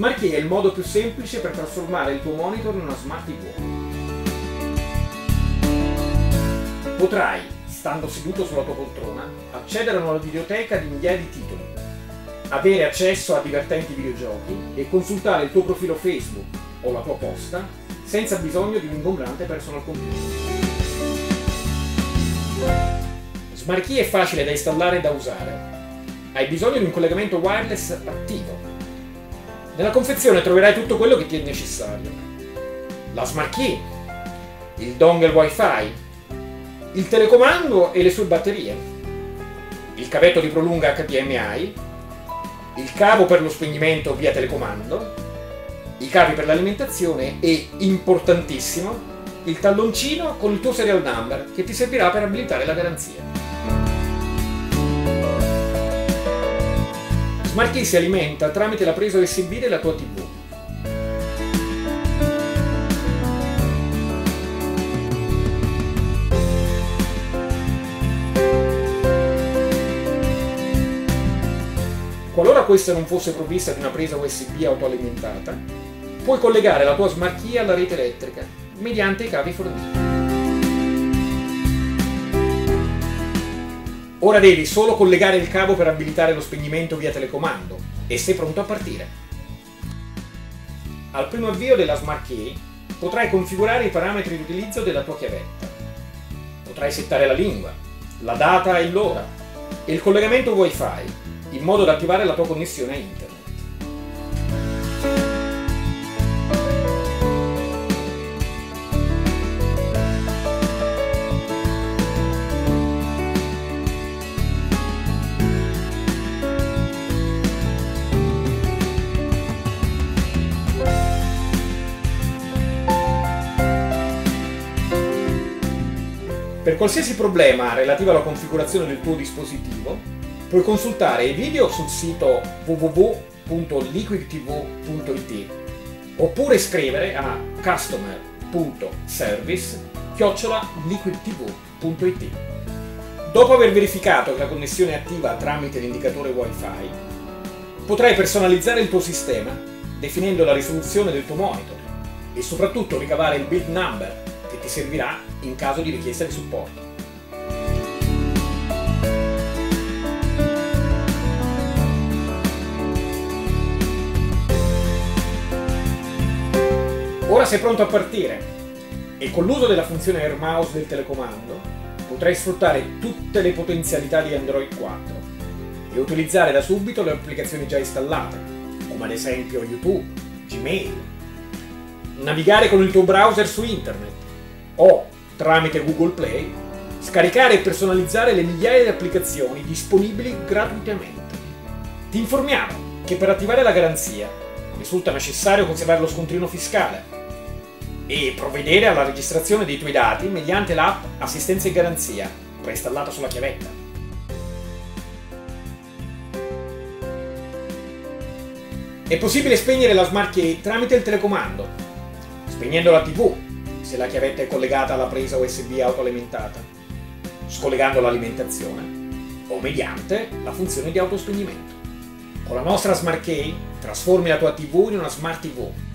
Smart Key è il modo più semplice per trasformare il tuo monitor in una Smart TV. Potrai, stando seduto sulla tua poltrona, accedere a una videoteca di migliaia di titoli, avere accesso a divertenti videogiochi e consultare il tuo profilo Facebook o la tua posta senza bisogno di un ingombrante personal computer. Smart Key è facile da installare e da usare. Hai bisogno di un collegamento wireless attivo. Nella confezione troverai tutto quello che ti è necessario. La Smart Key, il dongle Wi-Fi, il telecomando e le sue batterie, il cavetto di prolunga HDMI, il cavo per lo spegnimento via telecomando, i cavi per l'alimentazione e, importantissimo, il talloncino con il tuo serial number che ti servirà per abilitare la garanzia. Smart Key si alimenta tramite la presa USB della tua TV. Qualora questa non fosse provvista di una presa USB autoalimentata, puoi collegare la tua Smart Key alla rete elettrica mediante i cavi forniti. Ora devi solo collegare il cavo per abilitare lo spegnimento via telecomando e sei pronto a partire. Al primo avvio della Smart Key potrai configurare i parametri di utilizzo della tua chiavetta. Potrai settare la lingua, la data e l'ora e il collegamento Wi-Fi in modo da attivare la tua connessione a internet. Per qualsiasi problema relativo alla configurazione del tuo dispositivo, puoi consultare i video sul sito www.liquidtv.it oppure scrivere a customer.service@liquidtv.it. Dopo aver verificato che la connessione è attiva tramite l'indicatore Wi-Fi, potrai personalizzare il tuo sistema definendo la risoluzione del tuo monitor e soprattutto ricavare il build number che ti servirà in caso di richiesta di supporto. Ora sei pronto a partire e con l'uso della funzione Air Mouse del telecomando potrai sfruttare tutte le potenzialità di Android 4 e utilizzare da subito le applicazioni già installate, come ad esempio YouTube, Gmail, navigare con il tuo browser su internet o, tramite Google Play, scaricare e personalizzare le migliaia di applicazioni disponibili gratuitamente. Ti informiamo che per attivare la garanzia risulta necessario conservare lo scontrino fiscale e provvedere alla registrazione dei tuoi dati mediante l'app Assistenza e Garanzia, preinstallata sulla chiavetta. È possibile spegnere la Smart Key tramite il telecomando, spegnendo la TV, se la chiavetta è collegata alla presa USB autoalimentata, scollegando l'alimentazione o mediante la funzione di autospegnimento. Con la nostra Smart Key trasformi la tua TV in una Smart TV